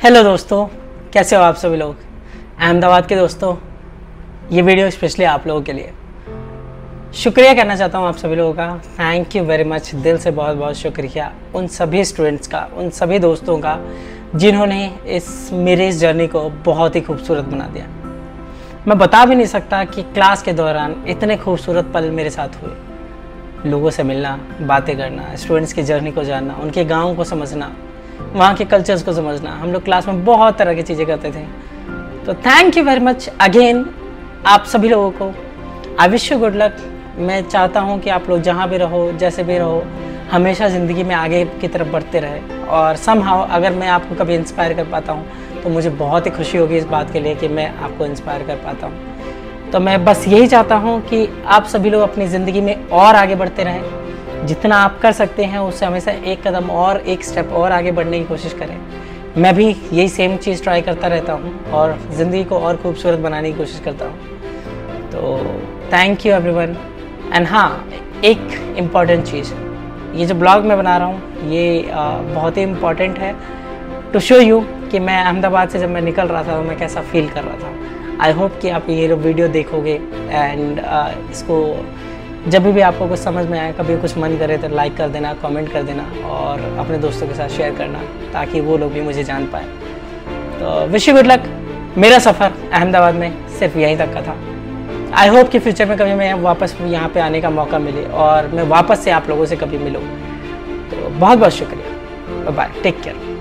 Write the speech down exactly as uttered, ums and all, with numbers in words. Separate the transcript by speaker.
Speaker 1: Hello दोस्तों, कैसे हो आप सभी लोग। अहमदाबाद के दोस्तों, ये वीडियो स्पेशली आप लोगों के लिए। शुक्रिया कहना चाहता हूँ आप सभी लोगों का। थैंक यू वेरी मच, दिल से बहुत बहुत शुक्रिया उन सभी स्टूडेंट्स का, उन सभी दोस्तों का जिन्होंने इस मेरे इस जर्नी को बहुत ही खूबसूरत बना दिया। मैं बता भी नहीं सकता कि क्लास के दौरान इतने खूबसूरत पल मेरे साथ हुए। लोगों से मिलना, बातें करना, स्टूडेंट्स की जर्नी को जानना, उनके गाँव को समझना, वहाँ के कल्चर्स को समझना। हम लोग क्लास में बहुत तरह की चीज़ें करते थे। तो thank you very much again आप सभी लोगों को। I wish you good luck. मैं चाहता हूँ कि आप लोग जहाँ भी रहो, जैसे भी रहो, हमेशा ज़िंदगी में आगे की तरफ बढ़ते रहे। और समहाउ अगर मैं आपको कभी इंस्पायर कर पाता हूँ तो मुझे बहुत ही खुशी होगी इस बात के लिए कि मैं आपको इंस्पायर कर पाता हूँ। तो मैं बस यही चाहता हूँ कि आप सभी लोग अपनी ज़िंदगी में और आगे बढ़ते रहें। जितना आप कर सकते हैं उससे हमेशा एक कदम और, एक स्टेप और आगे बढ़ने की कोशिश करें। मैं भी यही सेम चीज़ ट्राई करता रहता हूँ और ज़िंदगी को और खूबसूरत बनाने की कोशिश करता हूँ। तो थैंक यू एवरीवन। एंड हाँ, एक इम्पॉर्टेंट चीज़, ये जो ब्लॉग मैं बना रहा हूँ ये आ, बहुत ही इम्पॉर्टेंट है टू शो यू कि मैं अहमदाबाद से जब मैं निकल रहा था तो मैं कैसा फील कर रहा था। आई होप कि आप ये वीडियो देखोगे एंड इसको जब भी आपको कुछ समझ में आए, कभी कुछ मन करे तो लाइक कर देना, कमेंट कर देना और अपने दोस्तों के साथ शेयर करना ताकि वो लोग भी मुझे जान पाए। तो विश यू गुड लक। मेरा सफ़र अहमदाबाद में सिर्फ यहीं तक का था। आई होप कि फ्यूचर में कभी मैं वापस यहाँ पे आने का मौका मिले और मैं वापस से आप लोगों से कभी मिलूँ। तो बहुत बहुत शुक्रिया। Bye bye, take care.